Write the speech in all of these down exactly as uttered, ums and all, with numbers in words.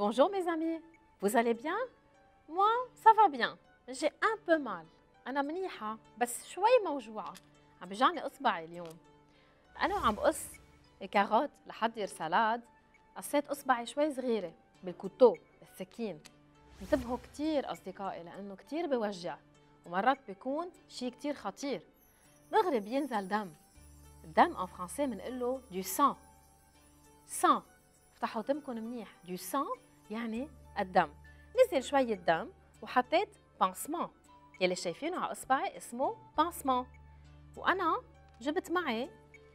Bonjour mes amis, vous allez bien? Moi, ça va bien. J'ai un peu mal. أنا منيحة بس شوي موجوعة. عم بيجعني إصبعي اليوم. أنا وعم بقص الكاروت لحضر سلاد، قصيت إصبعي شوي صغيرة بالكوتو بالسكين. انتبهوا كتير أصدقائي لأنه كتير بوجع ومرات بيكون شيء كتير خطير. دغري بينزل دم. الدم en français بنقول له du sang. sang. افتحوا تمكن منيح. du sang يعني الدم. نزل شوية دم وحطيت بانسمان يلي شايفينه على إصبعي اسمه بانسمان. وأنا جبت معي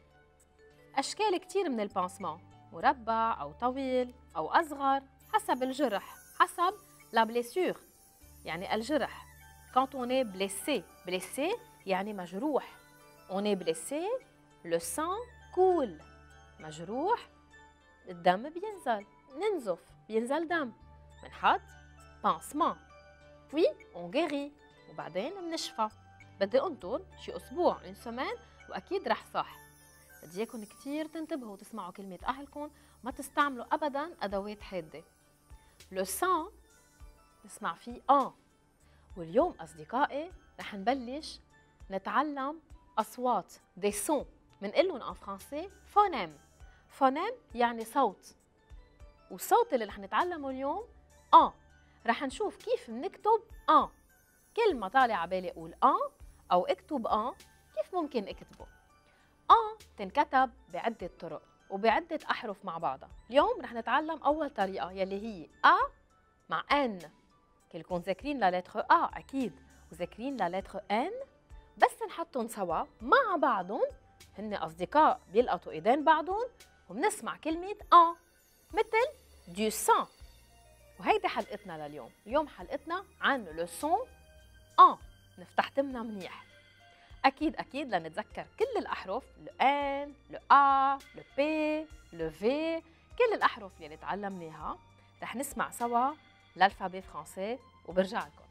أشكال كتير من البانسمان، مربع أو طويل أو أصغر حسب الجرح، حسب لا بليسيور يعني الجرح. quand on est blessé blessé يعني مجروح. on est blessé le sang coule. مجروح الدم بينزل، ننزف بينزل دم، بنحط بانسمان puis on guérit وبعدين بنشفى. بدي انطر شي اسبوع une semaine واكيد رح صح. بدي اياكم كثير تنتبهوا وتسمعوا كلمه اهلكم، ما تستعملوا ابدا ادوات حاده. لو سان نسمع فيه اه. واليوم اصدقائي رح نبلش نتعلم اصوات دي سون، بنقول لهم ان فرنسي فونيم. فونيم يعني صوت، والصوت اللي رح نتعلمه اليوم اه. رح نشوف كيف بنكتب اه. كل ما طالع على بالي اقول اه او اكتب اه، كيف ممكن اكتبه؟ اه تنكتب بعده طرق وبعده احرف مع بعضها. اليوم رح نتعلم اول طريقه يلي هي ا مع ان. كلكم ذاكرين لا لتر ا اكيد وذاكرين لا لتر ان، بس نحطهم سوا مع بعضهم، هن اصدقاء بيلقطوا ايدين بعضهم وبنسمع كلمه ا مثل دو سان. وهيدي حلقتنا لليوم. اليوم حلقتنا عن لو سون اه. نفتح تمنا منيح. اكيد اكيد لنتذكر كل الاحرف، لو ان لو ا لو بي لو في، كل الاحرف اللي تعلمناها. رح نسمع سوا l'alphabet français وبرجع لكم.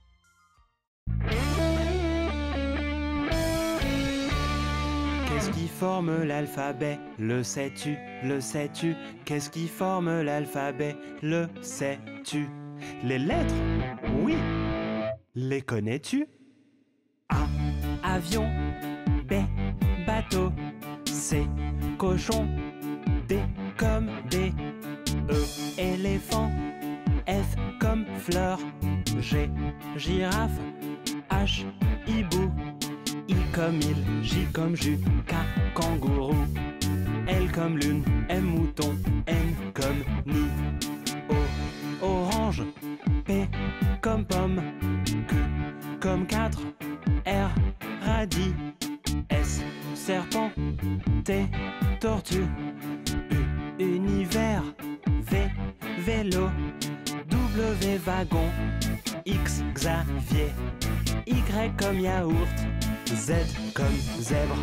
Qu'est-ce qui forme l'alphabet? Le sais-tu? Le sais-tu? Qu'est-ce qui forme l'alphabet? Le sais-tu? Les lettres? Oui. Les connais-tu? A, avion. B, bateau. C, cochon. D comme des. E, éléphant. F comme fleur. G, girafe. H, hibou. I comme il, J comme jus, K, kangourou. L comme lune, M, mouton, N comme nid. O, orange. P comme pomme. Q comme quatre. R, radis. S, serpent. T, tortue. U, univers. V, vélo. W, wagon. X, Xavier. Y comme yaourt. Z comme zèbre.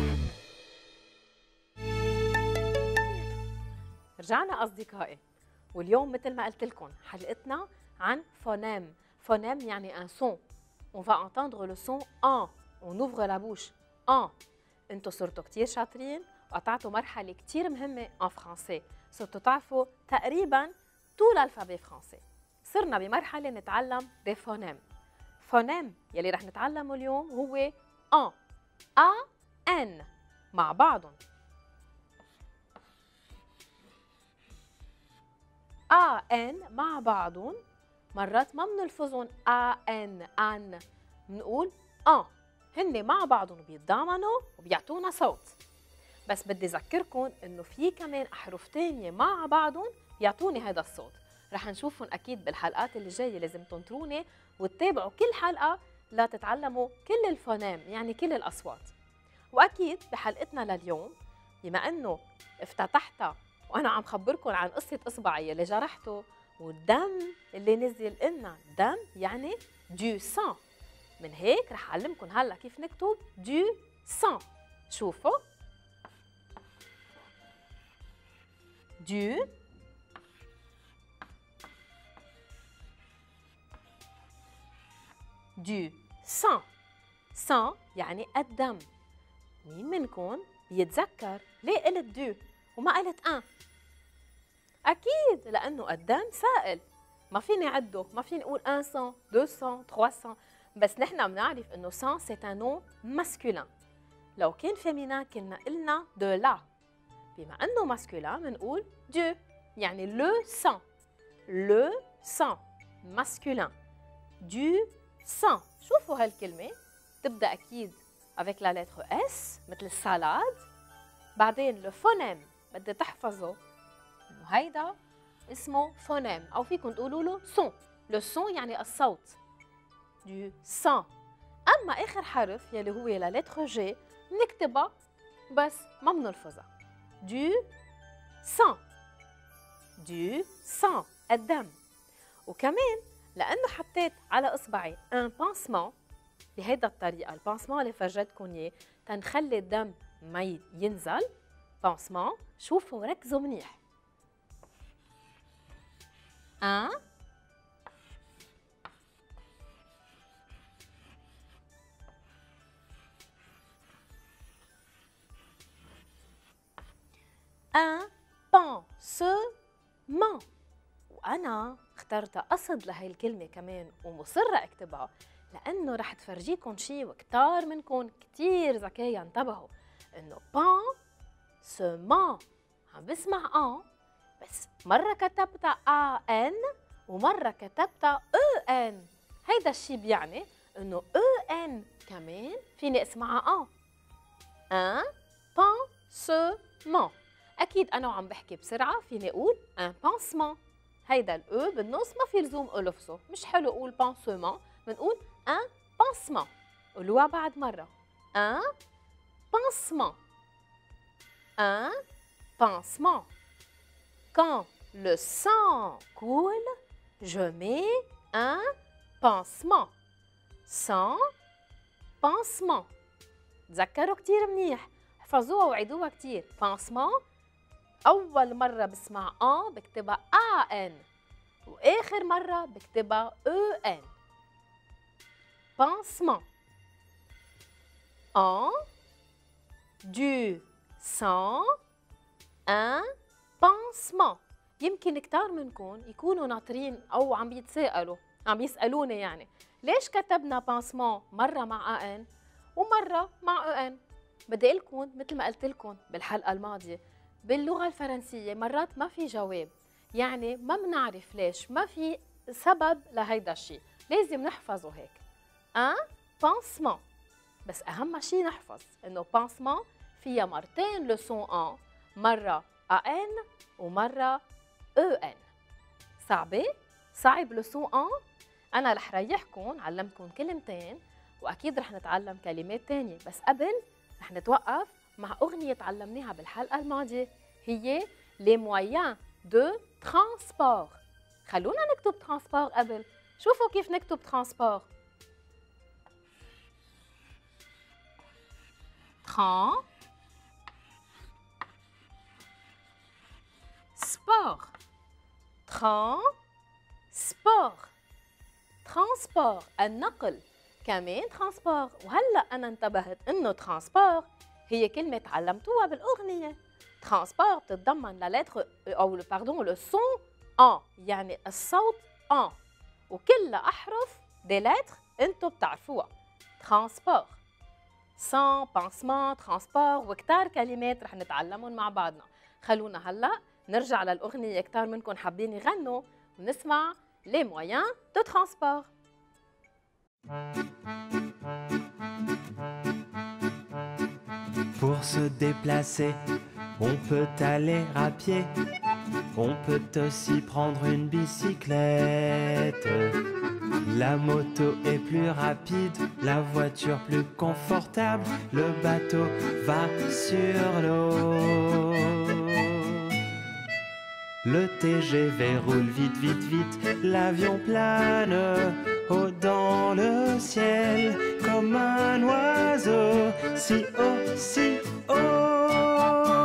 رجعنا أصدقائي، واليوم مثل ما قلت لكم حلقتنا عن فونيم. فونيم يعني un son. On va entendre le son en. On ouvre la bouche en. انتوا صرتوا كتير شاطرين وقطعتوا مرحلة كتير مهمة en français. صرتوا تعرفوا تقريبا tout l'alphabet français. صرنا بمرحلة نتعلم des phonèmes. فونيم يلي رح نتعلمه اليوم هو ان. ا ان مع بعضهم. ا ان مع بعضهم. مرات ما بنلفظهم ا ان ان، بنقول ا. هن مع بعضهم بيتضامنوا وبيعطونا صوت. بس بدي اذكركم انه في كمان احرف ثانيه مع بعضهم بيعطوني هذا الصوت. رح نشوفهم اكيد بالحلقات اللي جايه. لازم تنطروني وتتابعوا كل حلقه لتتعلموا كل الفونيم يعني كل الاصوات. واكيد بحلقتنا لليوم بما انه افتتحتها وانا عم خبركم عن قصه اصبعي اللي جرحته والدم اللي نزل لنا، دم يعني دو سان. من هيك رح اعلمكم هلا كيف نكتب دو سان. شوفوا دو دو سان. سان يعني الدم. مين منكم بيتذكر ليه قلت دو وما قلت ان؟ أكيد لأنه الدم سائل ما فيني عده، ما فيني اقول مئتين، مئتين، ثلاثمئة، بس نحن بنعرف انه مئة سي ان نون ماسكولين. لو كان فيمينان كنا قلنا دو لا، بما انه ماسكولين بنقول دو، يعني لو سان، لو سان ماسكولين، دو سان. شوفوا هالكلمه تبدا اكيد avec la lettre S مثل السالاد. بعدين لو فونيم بدي تحفظه انه هيدا اسمه فونيم، او فيكم تقولوا له سون. لو سون يعني الصوت، دو سان. اما اخر حرف يلي هو لا لتر جي بنكتبها بس ما بنلفظها، دو سان، دو سان الدم. وكمان لانه حطيت على اصبعي ان بانسمون بهيدا الطريقه، البانسمون اللي فرجتكم اياه تنخلي الدم ما ينزل، بانسمون. شوفوا ركزوا منيح، ان ان بانسمون. وانا اخترت قصد لهي الكلمه كمان ومصره اكتبها لانه رح تفرجيكم شيء وكتار منكم كتير ذكيه انتبهوا انه بان سمان عم بسمع ان بس مره كتبتها ا ان ومره كتبتها او ان. هيدا الشيء بيعني انه او ان كمان فيني اسمعها ان، ان بان سمان. اكيد انا وعم بحكي بسرعه فيني اقول ان بانسمان. هيدا الاو بالنص ما في لزوم الفظه، مش حلو اقول بانسمان، بنقول ان بانسمان. قولوها بعد مره، ان بانسمان، un pansement. Quand le sang coule, je mets un pansement. Sans pansement. تذكروا كتير منيح، احفظوها وعيدوها كتير. pansement أول مرة بسمع ان بكتبها ا ان وآخر مرة بكتبها او ان. pansement. En du sang un pansement. يمكن كتار منكم يكونوا ناطرين او عم بيتساءلوا، عم بيسالوني يعني ليش كتبنا بانسمون مره مع ا ان ومره مع او ان. بدي اقول لكم مثل ما قلت لكم بالحلقه الماضيه، باللغه الفرنسيه مرات ما في جواب، يعني ما بنعرف ليش، ما في سبب لهيدا الشيء، لازم نحفظه هيك ان بانسمون. بس اهم شيء نحفظ انه بانسمون فيها مرتين لو سون ان، مره ا ان ومره او ان. صعبه؟ صعب لو سون ان؟ انا رح ريحكم، علمتكم كلمتين واكيد رح نتعلم كلمات ثانيه، بس قبل رح نتوقف مع اغنيه تعلمناها بالحلقه الماضيه، هي لي مويان دو ترانسبور. خلونا نكتب ترانسبور قبل. شوفوا كيف نكتب ترانسبور. تران سبور، تران سبور، ترانسبور النقل، كمان ترانسبور. وهلا انا انتبهت انه ترانسبور هي كلمه تعلمتوها بالاغنيه. ترانسبور بتتضمن لا لتر او باردون لو سون ان، يعني الصوت ان، وكل احرف دي لتر انتم بتعرفوها. ترانسبور، سان، بانسمان، ترانسبور وكتار كلمات رح نتعلمهم مع بعضنا. خلونا هلا نرجع للاغنيه، كتار منكم حابين يغنوا ونسمع لي مويان دو ترانسبور. Pour se déplacer, on peut aller à pied, on peut aussi prendre une bicyclette. La moto est plus rapide, la voiture plus confortable, le bateau va sur l'eau. Le T G V roule vite, vite, vite, l'avion plane haut dans le ciel comme un oiseau, si haut, si haut.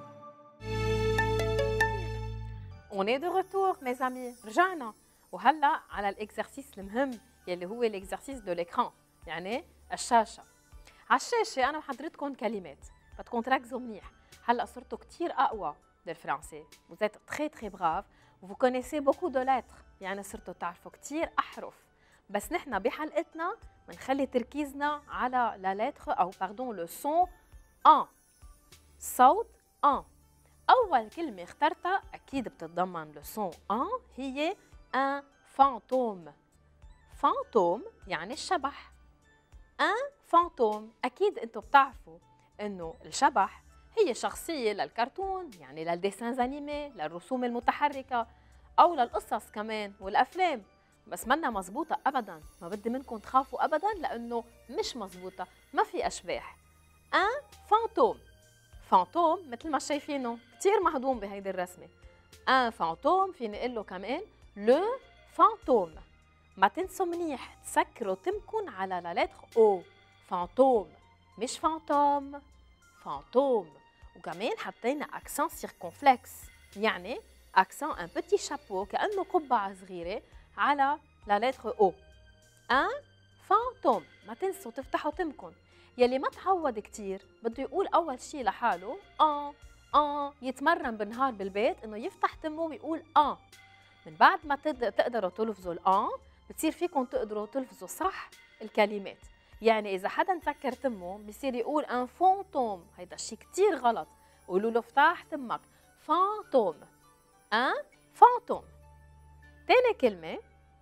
On est de retour mes amis، رجعنا وهلا على الاكزرسيس المهم يلي هو الاكزرسيس دو ليكران، يعني الشاشه. على الشاشه انا محضرتكم كلمات بدكم تركزوا منيح. هلا صرتوا كثير اقوى بالفرنسي، vous êtes très très brave vous connaissez beaucoup de lettres يعني صرتوا تعرفوا كتير أحرف، بس نحن بحلقتنا بنخلي تركيزنا على لا لتر أو باردون لو سون أن، صوت أن. أول كلمة اخترتها أكيد بتتضمن لو سون أن هي ان فانتوم. فانتوم يعني الشبح. ان فانتوم أكيد أنتم بتعرفوا إنه الشبح هي شخصية للكرتون يعني للديسانز أنيمي، للرسوم المتحركة أو للقصص كمان والأفلام، بس منا مزبوطة أبداً، ما بدي منكم تخافوا أبداً لأنه مش مزبوطة، ما في أشباح. ان فانتوم. فانتوم مثل ما شايفينه كتير مهضوم بهيدي الرسمة. ان فانتوم فيني أقول له كمان لو فانتوم. ما تنسوا منيح تسكروا تمكن على لا لتر او. فانتوم مش فانتوم، فانتوم. وكمان حطينا اكسون سيركونفلكس يعني اكسون ان بوتي شابو كأنه قبعة صغيرة على لا لتر او. ان فانتوم. ما تنسوا تفتحوا تمكن. يلي ما تعود كتير بده يقول اول شيء لحاله اه اه يتمرن بالنهار بالبيت انه يفتح تمه ويقول اه. من بعد ما تقدروا تلفظوا الان بتصير فيكم تقدروا تلفظوا صح الكلمات. يعني اذا حدا سكر تمه بصير يقول ان فانتوم، هيدا الشيء كتير غلط. قولوا له افتح تمك فانتوم. ان فانتوم. تاني كلمه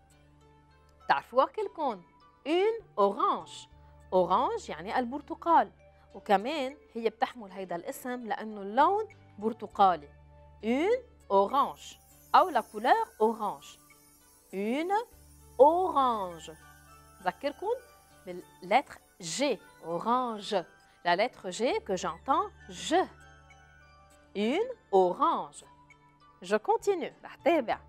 تعرفوها كلكم اون اورانج. اورانج يعني البرتقال، وكمان هي بتحمل هيدا الاسم لانه اللون برتقالي. اون اورانج او لا كولور اورانج. اون اورانج. ذكركم باللتر جي اورانج. لا لتر جي que j'entends je. une orange. je continue رح تابع.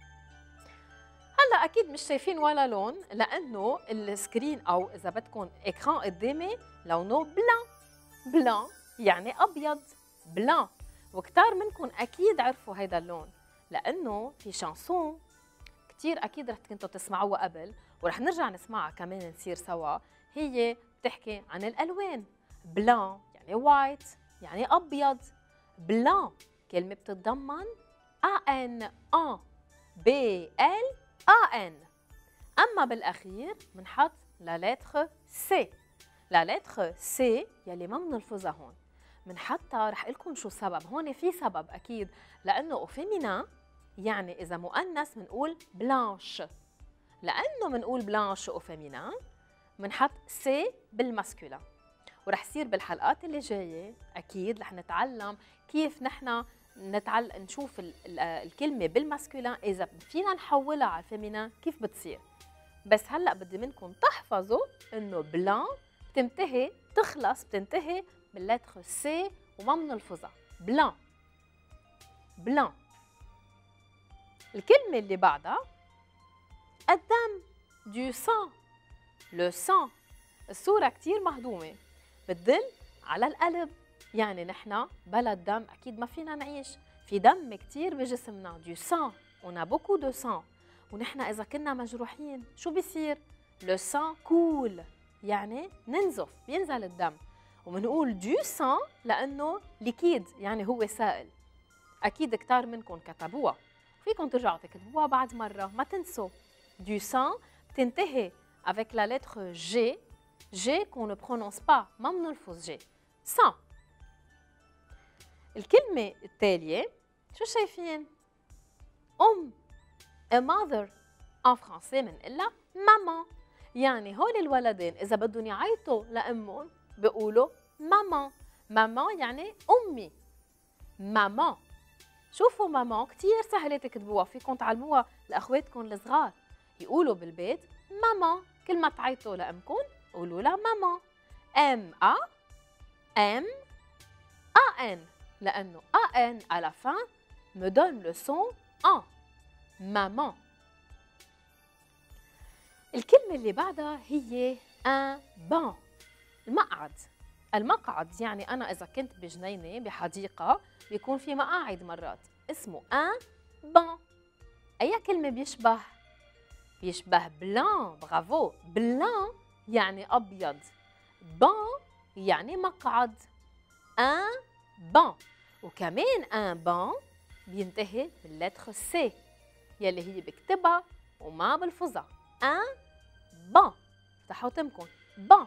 هلا اكيد مش شايفين ولا لون لانه السكرين او اذا بدكم اكران قدامي لونه بلان. بلان يعني ابيض. بلان. وكتار منكم اكيد عرفوا هيدا اللون لانه في شانسون كتير اكيد رح كنتوا تسمعوها قبل ورح نرجع نسمعها كمان نصير سوا. هي بتحكي عن الالوان. بلان يعني وايت يعني ابيض. بلان كلمه بتتضمن ان ان بي ال ان. اما بالاخير بنحط لا لتر سي. لا لتر سي يلي ما بنلفظها هون بنحطها. رح اقول لكم شو السبب. هون في سبب اكيد لانه اوفيمينا يعني اذا مؤنث بنقول بلانش. لانه بنقول بلانش اوفيمينا بنحط سي بالماسكولا. ورح يصير بالحلقات اللي جايه اكيد رح نتعلم كيف نحن نتعل... نشوف ال... ال... الكلمه بالماسكولا اذا فينا نحولها على الفيمينا كيف بتصير. بس هلا بدي منكم تحفظوا انه بلان بتنتهي تخلص بتنتهي باللتر سي وما بنلفظها. بلان. بلان. الكلمه اللي بعدها الدم. دو سان. لو سان. الصوره كتير مهضومه بتدل على القلب. يعني نحن بلا الدم اكيد ما فينا نعيش. في دم كتير بجسمنا. دو سان. on a beaucoup de sang. ونحن اذا كنا مجروحين شو بيصير؟ لو سان كول يعني ننزف بينزل الدم. وبنقول دو سان لانه ليكيد يعني هو سائل. اكيد كتار منكم كتبوها فيكم ترجعوا تكتبوها بعد مره. ما تنسوا دو سان بتنتهي avec la lettre G. G qu'on ne prononce pas. ما بنلفظ G. سان. الكلمة التالية شو شايفين؟ أم. a mother. en français بنقلها ماما. يعني هول الولدين إذا بدهم يعيطوا لأمهم بيقولوا ماما. ماما يعني أمي. ماما. شوفوا ماما كتير سهلة تكتبوها. فيكم تعلموها لأخواتكم الصغار يقولوا بالبيت ماما. كل ما تعيطوا لأمكم قولوا لها ماما. ام ا ام ا ان لأنه ا ان à la fin me donne le son ان. ماما. الكلمة اللي بعدها هي ان بان. المقعد. المقعد يعني أنا إذا كنت بجنينة بحديقة بيكون في مقاعد مرات اسمه ان بان. أي كلمة بيشبه؟ بيشبه بلان. برافو. بلان يعني أبيض. بان يعني مقعد. ان بان. وكمان ان بان بينتهي باللتر سي يلي هي بكتبها وما بلفظها. ان بان، افتحوا تمكن بان.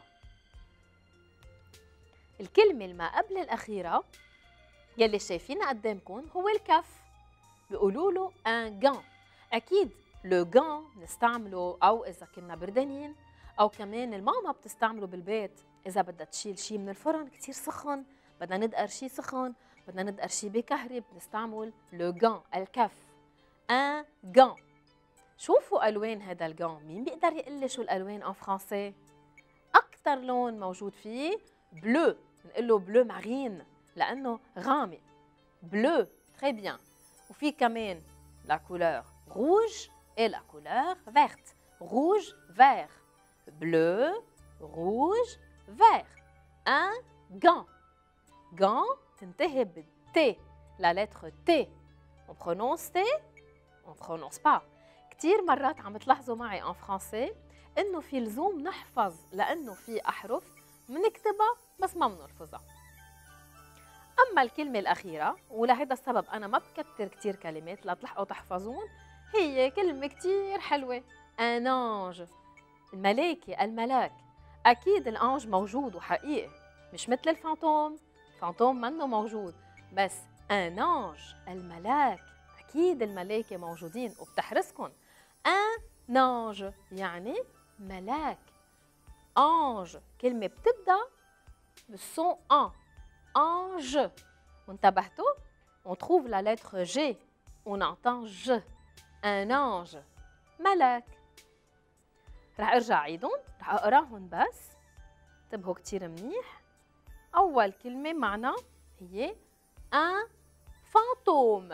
الكلمة الما قبل الأخيرة يلي شايفينها قدامكم هو الكف، بيقولوا له ان غان. أكيد لو غان بنستعمله أو إذا كنا بردانين، أو كمان الماما بتستعمله بالبيت إذا بدها تشيل شيء من الفرن كتير سخن، بدنا ندقر شيء سخن، بدنا ندقر شيء بكهرب، بنستعمل لو غان الكف. ان غان. شوفوا ألوان هذا الغان، مين بيقدر يقول لي شو الألوان ان فرنسي؟ أكثر لون موجود فيه بلو، بنقول له بلو مارين لأنه غامق. بلو، très bien. وفي كمان la couleur rouge et la couleur verte. Rouge, vert. Bleu, rouge, vert. Un gant. Gant تنتهي بالت. La lettre T. On prononce T, on prononce pas. كتير مرات عم تلاحظوا معي en français إنه في لزوم نحفظ لأنه في أحرف منكتبها بس ما منلفظها. أما الكلمة الأخيرة، ولهذا السبب أنا ما بكتر كتير كلمات لتلحقوا تحفظون، هي كلمة كتير حلوة، ان انج. الملاكة، الملاك. أكيد الأنج موجود وحقيقي، مش مثل الفانتوم، الفانتوم منه موجود، بس ان انج الملاك، أكيد الملاكة موجودين وبتحرسكن. ان انج يعني ملاك. انج كلمة بتبدأ بالصون ان. Ange. وانتبهتوا؟ On trouve la lettre G. On entend J. Un ange. ملاك. رح ارجع عيدهم، رح اقراهم بس. انتبهوا كتير منيح. أول كلمة معنا هي un fantôme.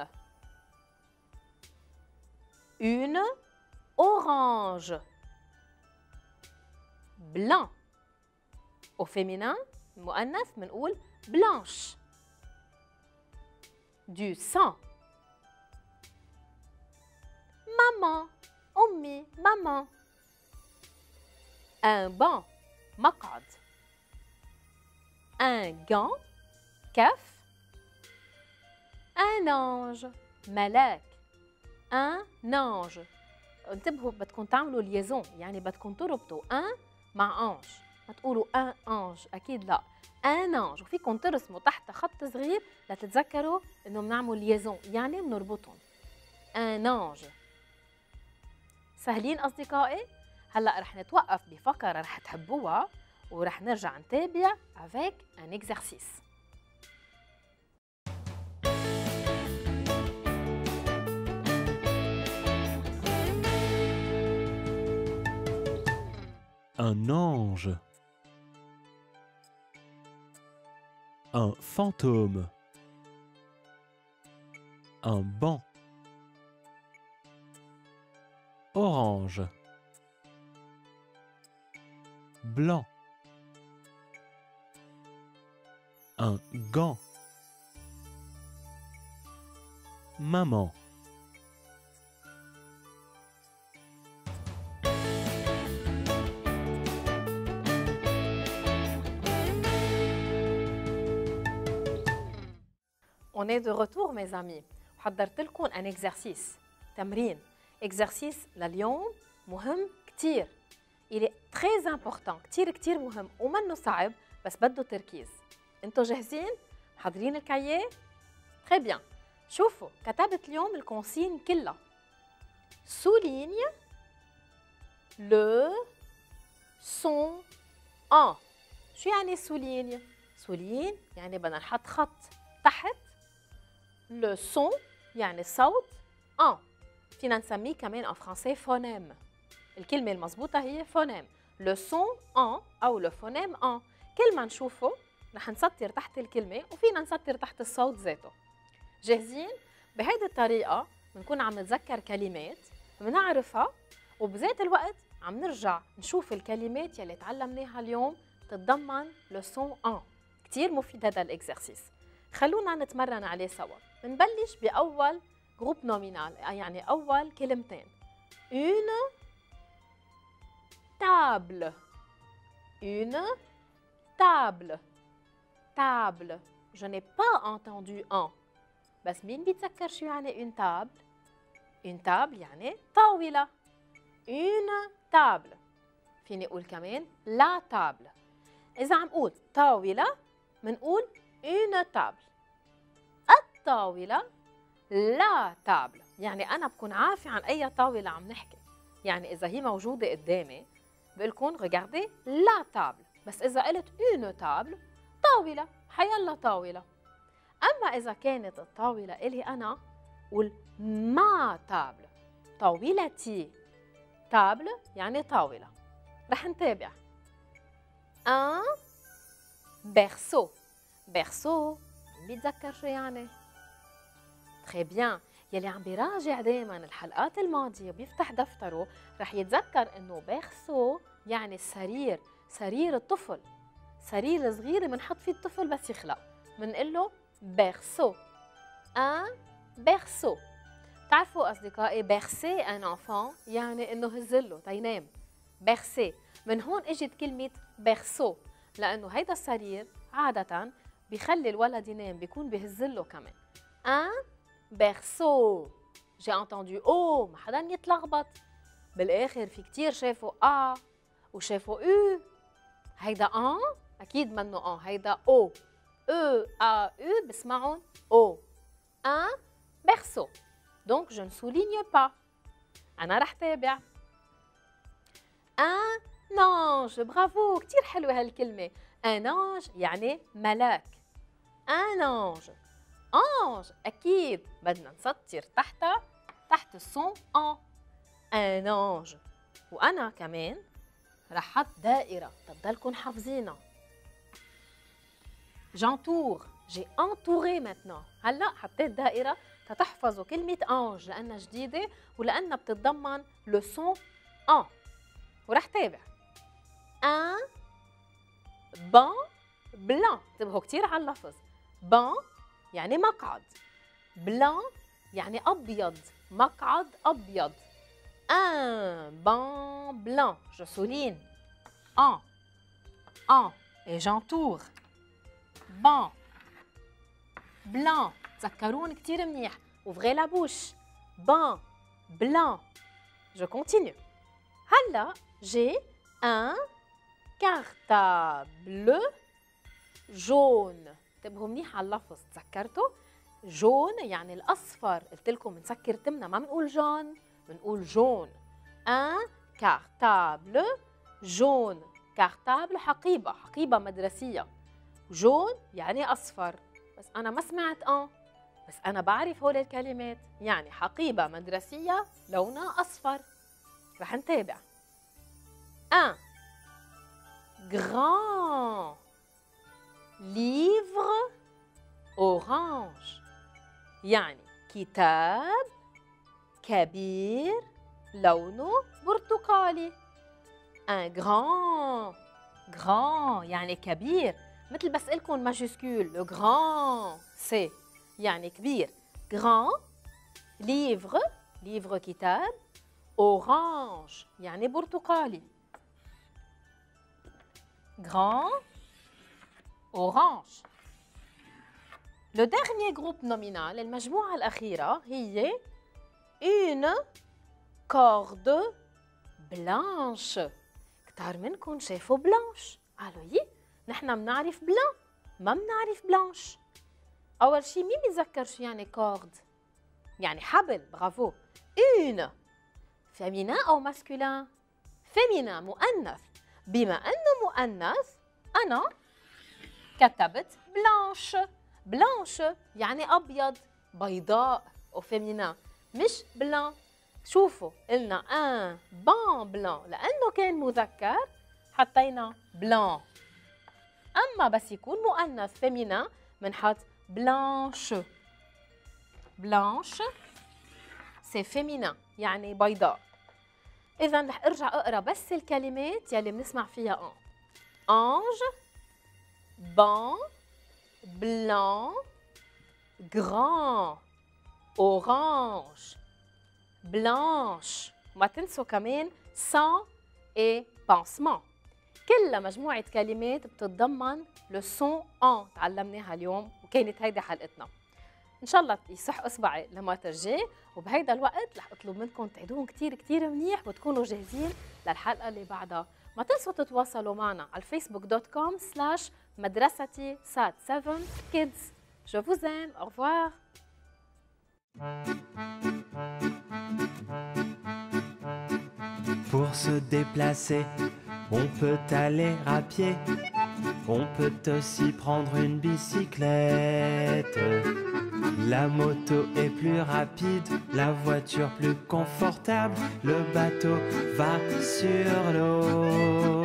Une orange. Blanc. Au féminin, المؤنث بنقول blanche. Du sang. Maman. أمي. maman. Un banc. مقعد. Un gant. كف. Un ange. ملاك. Un ange. انتبهوا بدكم تعملوا ليزون، يعني بدكم تربطوا un مع ange. ما تقولوا un ange، أكيد لا. un ange. وفيكم ترسموا تحت خط صغير لتتذكروا إنه بنعمل ليزون، يعني بنربطهم. un ange. سهلين أصدقائي؟ هلأ رح نتوقف بفقرة رح تحبوها ورح نرجع نتابع avec un exercice. Un ange. Un fantôme. Un banc. Orange. Blanc. Un gant. Maman. On est de retour mes amis. حضرت لكم un exercice. تمرين. exercice لليوم مهم كتير. Il est très important. كتير كتير مهم ومنه صعب بس بده تركيز. انتوا جاهزين؟ محضرين الكاييه؟ très bien. شوفوا كتبت اليوم الكونسين كلها. souligne le son en. شو يعني souligne؟ souligne يعني بدنا نحط خط تحت le son يعني الصوت en. فينا نسميه كمان en français phonème. الكلمة المضبوطة هي phonème. le son en أو le phonème en. كل ما نشوفه رح نسطر تحت الكلمة وفينا نسطر تحت الصوت ذاته. جاهزين؟ بهيدي الطريقة بنكون عم نتذكر كلمات بنعرفها وبذات الوقت عم نرجع نشوف الكلمات يلي تعلمناها اليوم تتضمن le son en. كتير مفيد هذا الإكزرسيس. خلونا نتمرن عليه سوا. بنبلش بأول جروب نومينال يعني أول كلمتين. une table. une table. table. Je n'ai pas entendu en. بس مين بيتذكر شو يعني اون تابل؟ اون تابل يعني طاولة. اون تابل. فيني اقول كمان لا تابل. إذا عم قول طاولة منقول اون تابل. الطاولة لا تابل، يعني أنا بكون عارفة عن أي طاولة عم نحكي. يعني إذا هي موجودة قدامي بقول لكم ريغاردي لا تابل، بس إذا قلت اون تابل طاولة، حيلا طاولة. أما إذا كانت الطاولة إلي أنا قول ما تابل، طاولتي. تابل يعني طاولة. رح نتابع. ان berceau. berceau بيتذكر شو يعني؟ تري بيان. يلي عم بيراجع دائما الحلقات الماضية بيفتح دفتره رح يتذكر انه berceau يعني السرير، سرير الطفل. سرير صغير بنحط فيه الطفل بس يخلق، بنقول له berceau. ان berceau. بتعرفوا اصدقائي bercer un enfant يعني انه هزله تينام. bercer. من هون اجت كلمة berceau، لانه هيدا السرير عادة بيخلي الولد ينام، بيكون بهزله كمان. un berceau. j'ai entendu او، ما حدا يتلخبط. بالاخر في كتير شافوا ا وشافوا او. هيدا ان اكيد منه ان، هيدا او. او ا او بسمعهم او. un berceau. donc je ne souligne pas. انا رح تابع. un ange. برافو، كتير حلوة هالكلمة. un ange يعني ملاك. un ange. ange أكيد بدنا نسطر تحتها، تحت الصون ان. un ange. وأنا كمان رح حط دائرة تضلكن حافظينها. j'entoure. j'ai entouré maintenant. هلا حطيت دائرة تتحفظوا كلمة ange لأنها جديدة ولأنها بتتضمن le son en. ورح تابع. un banc blanc. انتبهوا كتير على اللفظ. banc يعني مقعد. blanc يعني أبيض، مقعد أبيض. un banc blanc. je souligne. en. en. et j'entoure. banc blanc. تذكرون كتير منيح. ouvrez la bouche. banc blanc. je continue. هلا j'ai un cartable jaune. انتبهوا منيح على اللفظ. تذكرتوا؟ جون يعني الأصفر. قلت لكم بنسكر تمنا، ما بنقول جون، بنقول جون. un cartable jaune. cartable حقيبة، حقيبة مدرسية. جون يعني أصفر، بس أنا ما سمعت ان، بس أنا بعرف هول الكلمات. يعني حقيبة مدرسية لونها أصفر. رح نتابع. un grand livre orange. يعني كتاب كبير لونه برتقالي. un grand. grand يعني كبير، مثل بسألكم ماجيسكول لو grand سي يعني كبير. grand livre. livre كتاب. orange يعني برتقالي. grand orange. Le dernier groupe nominal, المجموعة الأخيرة هي une corde blanche. كتار منكم شافوا بلانش قالوا يي نحن بنعرف بلان، ما بنعرف بلانش. أول شي مين بيتذكر شو يعني كورد؟ يعني حبل. برافو. une féminin أو masculin؟ féminin مؤنث. بما أنه مؤنث أنا كتبت بلانش. بلانش يعني أبيض، بيضاء أو فيمينا، مش بلان. شوفوا قلنا ان بان بلان لأنه كان مذكر حطينا بلان. أما بس يكون مؤنث فيمينا بنحط بلانش. بلانش سي فيمينا يعني بيضاء. إذا رح أرجع أقرأ بس الكلمات يلي بنسمع فيها ان. أنج، بان، blanc, grand, orange, blanche. وما تنسوا كمان sang et pansement. كلها مجموعة كلمات بتتضمن le son en تعلمناها اليوم وكانت هيدي حلقتنا. ان شاء الله يصح اصبعي لما ترجع، وبهيدا الوقت رح اطلب منكم تعيدوهم كتير كتير منيح وتكونوا جاهزين للحلقه اللي بعدها. ما تنسوا تتواصلوا معنا على الفيسبوك دوت كوم سلاش مدرستي سات سبعة كيدز. Je vous aime, au revoir. Pour se déplacer, on peut aller à pied. On peut aussi prendre une bicyclette. La moto est plus rapide, la voiture plus confortable. Le bateau va sur l'eau.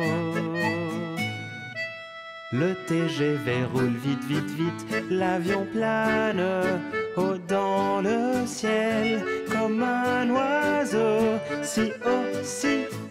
Le T G V roule vite, vite, vite. L'avion plane haut dans le ciel comme un oiseau. Si haut, si